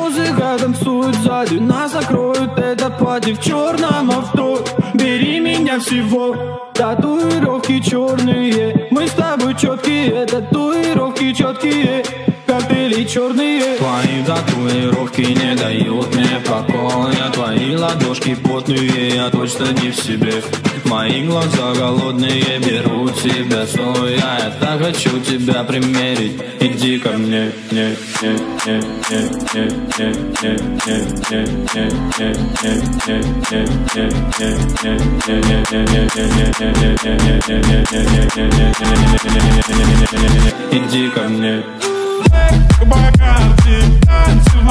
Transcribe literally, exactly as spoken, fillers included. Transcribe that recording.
Музыка танцует сзади, нас накроют этот пати в черном авто. Бери меня всего, татуировки черные. Мы с тобой четкие, татуировки четкие, коктейли черные. Твои татуировки не дают мне покоя. Твои ладошки потные, я точно не в себе. Мои глаза голодные берут тебя стоя. Я так хочу тебя примерить, иди ко мне. Не, не, не, не, не, не, не, не, не, не, не, не, не, не, не, не, иди ко мне. Богатый танцуй.